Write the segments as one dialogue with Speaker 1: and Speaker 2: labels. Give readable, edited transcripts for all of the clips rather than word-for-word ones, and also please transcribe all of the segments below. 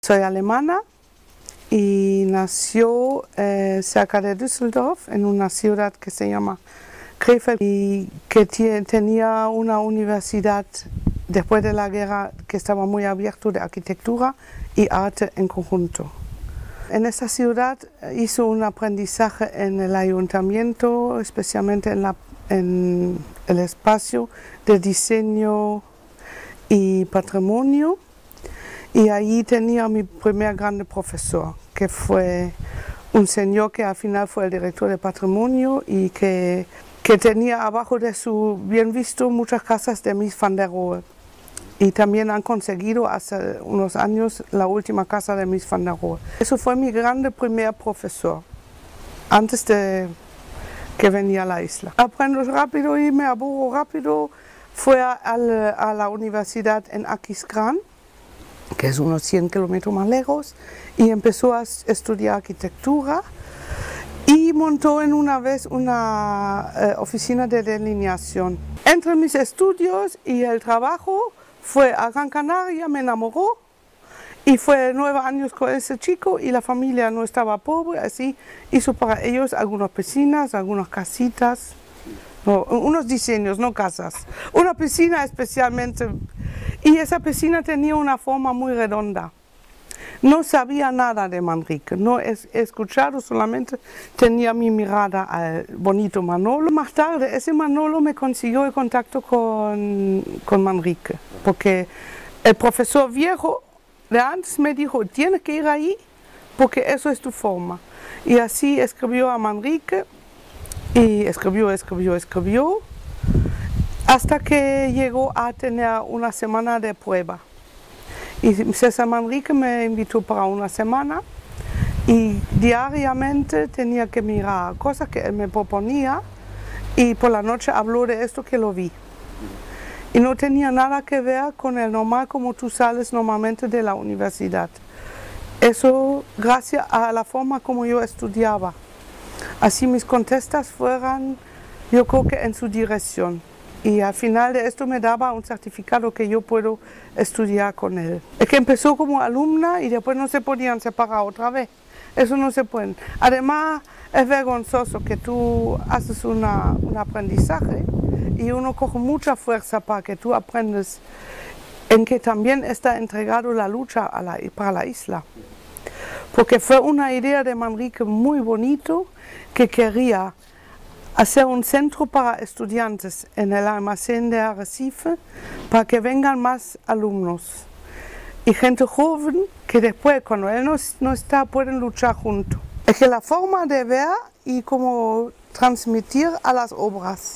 Speaker 1: Soy alemana y nació cerca de Düsseldorf, en una ciudad que se llama Krefeld, y que tenía una universidad después de la guerra que estaba muy abierto de arquitectura y arte en conjunto. En esa ciudad hizo un aprendizaje en el ayuntamiento, especialmente en el espacio de diseño y patrimonio. Y allí tenía mi primer grande profesor, que fue un señor que al final fue el director de patrimonio y que tenía abajo de su bien visto muchas casas de Mies van der Rohe. Y también han conseguido hace unos años la última casa de Mies van der Rohe. Eso fue mi grande primer profesor, antes de que venía a la isla. Aprendo rápido y me aburro rápido. Fue a la universidad en Aquisgrán, que es unos 100 kilómetros más lejos, y empezó a estudiar arquitectura y montó en una vez una oficina de delineación. Entre mis estudios y el trabajo fue a Gran Canaria, me enamoró y fue 9 años con ese chico y la familia no estaba pobre, así hizo para ellos algunas piscinas, algunas casitas, no, unos diseños, no casas, una piscina especialmente. Y esa piscina tenía una forma muy redonda. No sabía nada de Manrique, no he escuchado, solamente tenía mi mirada al bonito Manolo. Más tarde ese Manolo me consiguió el contacto con Manrique, porque el profesor viejo de antes me dijo, tienes que ir ahí porque eso es tu forma. Y así escribió a Manrique y escribió, hasta que llegó a tener una semana de prueba. Y César Manrique me invitó para una semana y diariamente tenía que mirar cosas que él me proponía y por la noche habló de esto que lo vi. Y no tenía nada que ver con el normal como tú sales normalmente de la universidad. Eso gracias a la forma como yo estudiaba. Así mis contestas fueran, yo creo que en su dirección. Y al final de esto me daba un certificado que yo puedo estudiar con él. Es que empezó como alumna y después no se podían separar otra vez. Eso no se puede. Además es vergonzoso que tú haces un aprendizaje y uno coge mucha fuerza para que tú aprendes en que también está entregado la lucha para la isla. Porque fue una idea de Manrique muy bonito que quería hacer un centro para estudiantes en el almacén de Arrecife para que vengan más alumnos y gente joven que después cuando él no está pueden luchar juntos. Es que la forma de ver y cómo transmitir a las obras.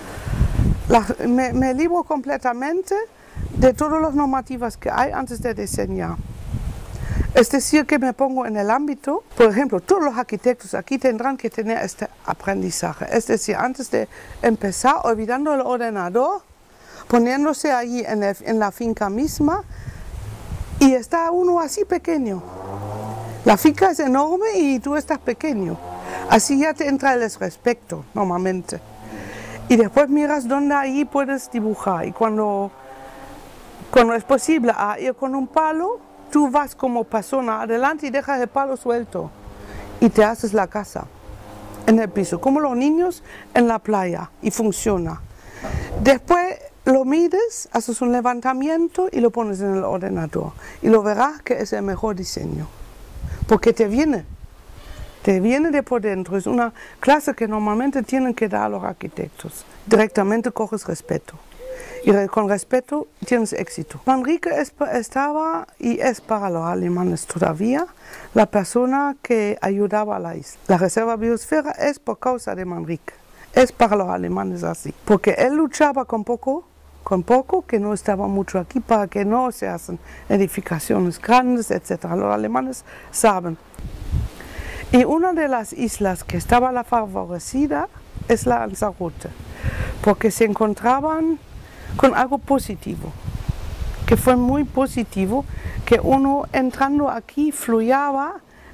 Speaker 1: Me libro completamente de todas las normativas que hay antes de diseñar. Es decir, que me pongo en el ámbito, por ejemplo, todos los arquitectos aquí tendrán que tener este aprendizaje. Es decir, antes de empezar, olvidando el ordenador, poniéndose allí en la finca misma, y está uno así pequeño. La finca es enorme y tú estás pequeño. Así ya te entra el respeto, normalmente. Y después miras dónde allí puedes dibujar. Y cuando es posible ir con un palo, tú vas como persona adelante y dejas el palo suelto y te haces la casa en el piso, como los niños en la playa, y funciona. Después lo mides, haces un levantamiento y lo pones en el ordenador y lo verás que es el mejor diseño, porque te viene de por dentro. Es una clase que normalmente tienen que dar a los arquitectos. Directamente coges respeto. Y con respeto tienes éxito. Manrique estaba y es para los alemanes todavía la persona que ayudaba a la isla. La Reserva Biosfera es por causa de Manrique. Es para los alemanes así. Porque él luchaba con poco, que no estaba mucho aquí, para que no se hacen edificaciones grandes, etc. Los alemanes saben. Y una de las islas que estaba la favorecida es la Lanzarote. Porque se encontraban con algo positivo, que fue muy positivo, que uno entrando aquí fluyaba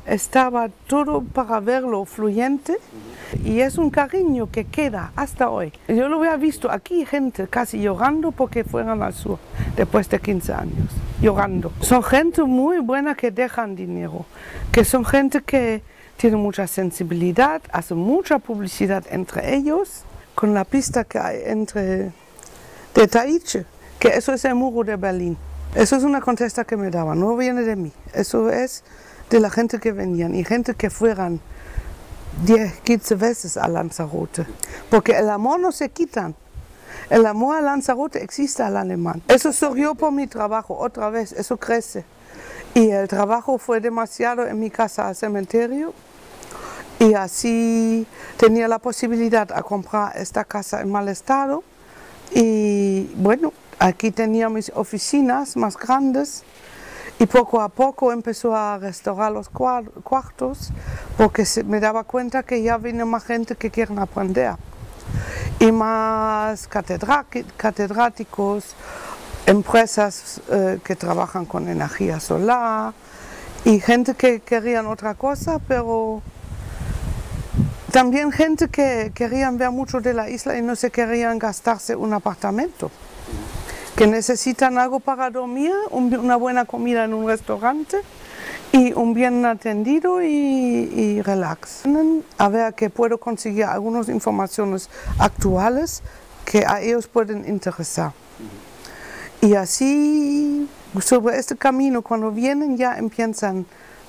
Speaker 1: estaba todo para verlo fluyente y es un cariño que queda hasta hoy. Yo lo había visto aquí, gente casi llorando porque fueron al sur después de 15 años, llorando. Son gente muy buena que dejan dinero, que son gente que tiene mucha sensibilidad, hacen mucha publicidad entre ellos, con la pista que hay entre de Taiche, que eso es el muro de Berlín. Eso es una contesta que me daban, no viene de mí, eso es de la gente que venían y gente que fueran 10, 15 veces a Lanzarote, porque el amor no se quitan, el amor a Lanzarote existe al alemán. Eso surgió por mi trabajo, otra vez, eso crece. Y el trabajo fue demasiado en mi casa al cementerio y así tenía la posibilidad de comprar esta casa en mal estado y bueno, aquí tenía mis oficinas más grandes y poco a poco empezó a restaurar los cuartos porque me daba cuenta que ya viene más gente que quieren aprender y más catedráticos, empresas que trabajan con energía solar y gente que querían otra cosa, pero también gente que querían ver mucho de la isla y no se querían gastarse un apartamento, que necesitan algo para dormir, una buena comida en un restaurante y un bien atendido y relax. A ver que puedo conseguir algunas informaciones actuales que a ellos pueden interesar. Y así, sobre este camino, cuando vienen ya empiezan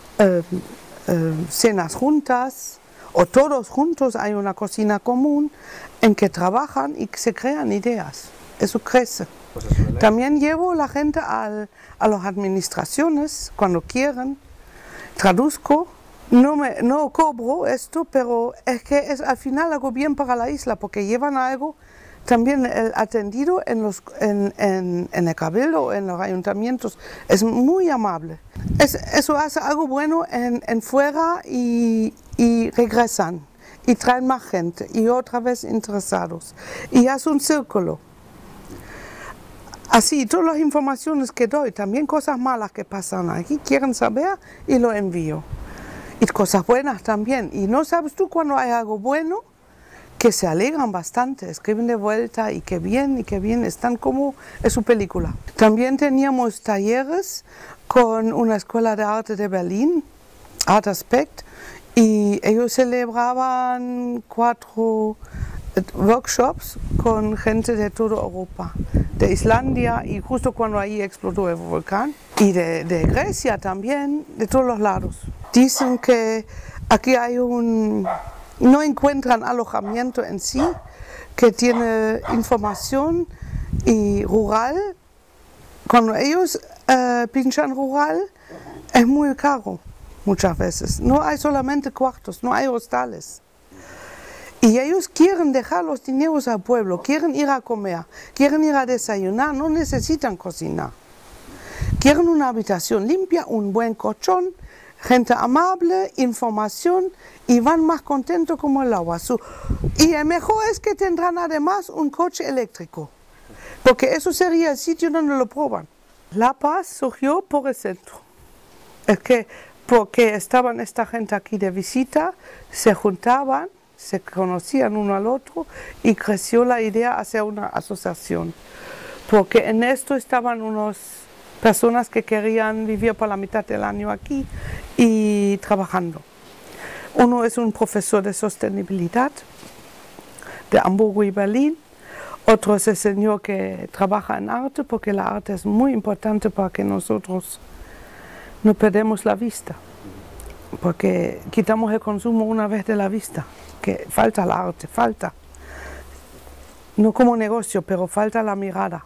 Speaker 1: cenas juntas, o todos juntos, hay una cocina común en que trabajan y se crean ideas. Eso crece. También llevo la gente a las administraciones cuando quieren, traduzco, no cobro esto, pero es que es al final algo bien para la isla porque llevan algo también el atendido en el cabildo, en los ayuntamientos, es muy amable. Eso hace algo bueno en fuera y regresan y traen más gente y otra vez interesados y hace un círculo. Así, todas las informaciones que doy, también cosas malas que pasan aquí, quieren saber y lo envío. Y cosas buenas también. Y no sabes tú cuando hay algo bueno, que se alegran bastante, escriben de vuelta y qué bien, están como en su película. También teníamos talleres con una escuela de arte de Berlín, Art Aspect, y ellos celebraban 4 workshops con gente de toda Europa, de Islandia y justo cuando ahí explotó el volcán, y de Grecia también, de todos los lados. Dicen que aquí hay no encuentran alojamiento en sí, que tiene información y rural. Cuando ellos pinchan rural es muy caro muchas veces. No hay solamente cuartos, no hay hostales. Y ellos quieren dejar los dineros al pueblo, quieren ir a comer, quieren ir a desayunar, no necesitan cocinar. Quieren una habitación limpia, un buen colchón, gente amable, información y van más contentos como el agua. Y el mejor es que tendrán además un coche eléctrico, porque eso sería el sitio donde lo prueban. La Paz surgió por el centro. Es que porque estaban esta gente aquí de visita, se juntaban, se conocían uno al otro y creció la idea de hacer una asociación. Porque en esto estaban unas personas que querían vivir por la mitad del año aquí y trabajando. Uno es un profesor de sostenibilidad de Hamburgo y Berlín. Otro es el señor que trabaja en arte, porque la arte es muy importante para que nosotros no perdamos la vista. Porque quitamos el consumo una vez de la vista, que falta el arte, falta. No como negocio, pero falta la mirada.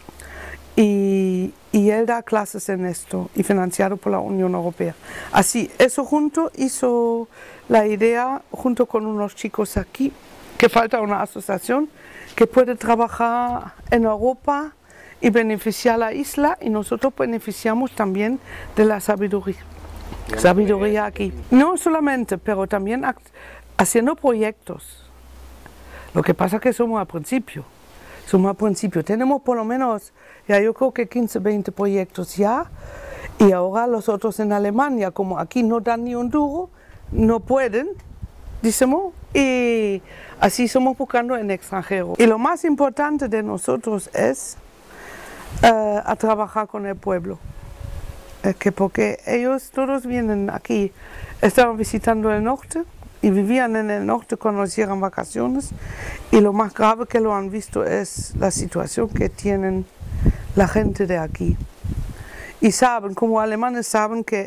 Speaker 1: Y él da clases en esto, y financiado por la Unión Europea. Así, eso junto hizo la idea, junto con unos chicos aquí, que falta una asociación que puede trabajar en Europa y beneficiar a la isla, y nosotros beneficiamos también de la sabiduría aquí. No solamente, pero también haciendo proyectos. Lo que pasa es que somos al principio. Tenemos por lo menos, ya yo creo que 15, 20 proyectos ya, Y ahora los otros en Alemania, como aquí no dan ni un duro, no pueden, decimos, y así somos buscando en extranjero. Y lo más importante de nosotros es a trabajar con el pueblo. Porque ellos todos vienen aquí, estaban visitando el norte y vivían en el norte cuando hicieron vacaciones, y lo más grave que lo han visto es la situación que tienen la gente de aquí. Y saben, como alemanes saben que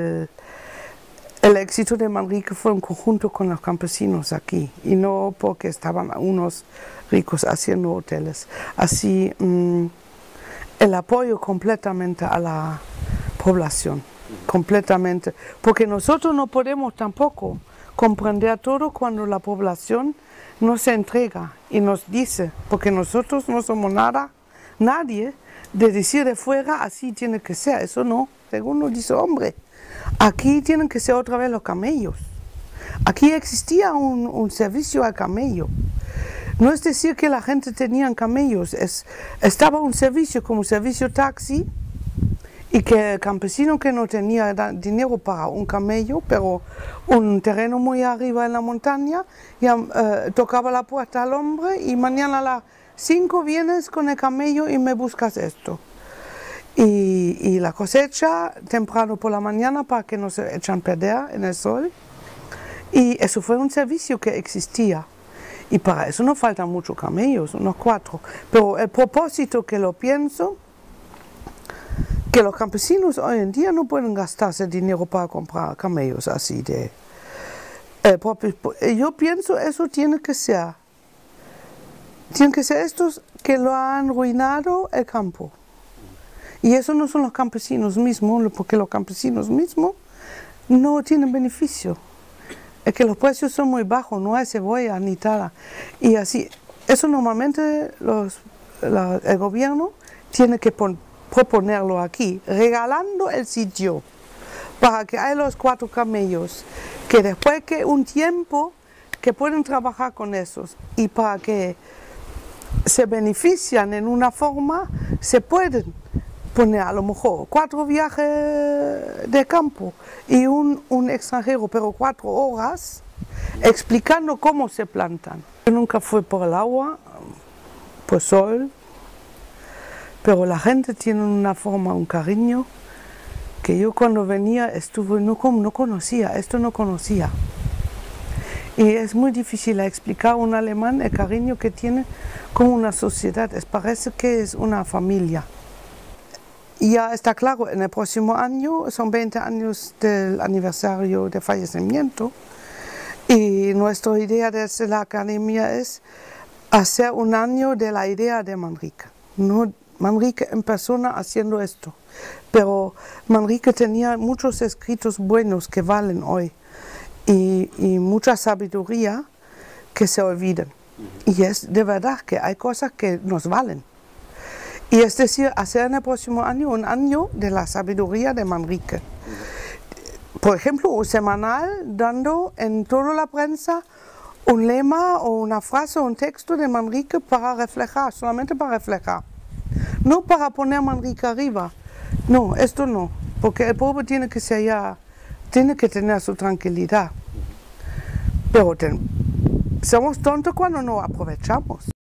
Speaker 1: el éxito de Manrique fue en conjunto con los campesinos aquí, y no porque estaban unos ricos haciendo hoteles. Así el apoyo completamente a la población, completamente, porque nosotros no podemos tampoco comprender todo cuando la población no se entrega y nos dice, porque nosotros no somos nadie de decir de fuera así tiene que ser, eso no, según nos dice hombre, aquí tienen que ser otra vez los camellos, aquí existía un servicio al camello. No es decir que la gente tenía camellos, estaba un servicio como servicio taxi, y que el campesino que no tenía dinero para un camello, pero un terreno muy arriba en la montaña, ya, tocaba la puerta al hombre y mañana a las 5 vienes con el camello y me buscas esto. Y la cosecha temprano por la mañana para que no se echan a perder en el sol. Y eso fue un servicio que existía. Y para eso no faltan muchos camellos, unos 4. Pero el propósito que lo pienso, que los campesinos hoy en día no pueden gastarse dinero para comprar camellos así de... yo pienso eso tiene que ser estos que lo han arruinado el campo. Y eso no son los campesinos mismos, porque los campesinos mismos no tienen beneficio. Es que los precios son muy bajos, no hay cebolla ni tal. Y así, eso normalmente el gobierno tiene que proponerlo aquí, regalando el sitio, para que haya los 4 camellos, que después que un tiempo que pueden trabajar con esos, y para que se benefician en una forma, se pueden poner a lo mejor 4 viajes de campo y un extranjero, pero 4 horas, explicando cómo se plantan. Yo nunca fui por el agua, por sol, pero la gente tiene una forma, un cariño, que yo cuando venía no conocía, esto no conocía. Y es muy difícil explicar a un alemán el cariño que tiene como una sociedad, parece que es una familia. Y ya está claro, en el próximo año son 20 años del aniversario de fallecimiento, y nuestra idea desde la academia es hacer un año de la idea de Manrique. No Manrique en persona haciendo esto, pero Manrique tenía muchos escritos buenos que valen hoy y mucha sabiduría que se olvidan. Y es de verdad que hay cosas que nos valen. Y es decir, hacer en el próximo año un año de la sabiduría de Manrique. Por ejemplo, un semanal dando en toda la prensa un lema o una frase o un texto de Manrique para reflejar, solamente para reflejar. No para poner Manrique arriba, no, esto no, porque el pueblo tiene que ser tiene que tener su tranquilidad. Pero somos tontos cuando no aprovechamos.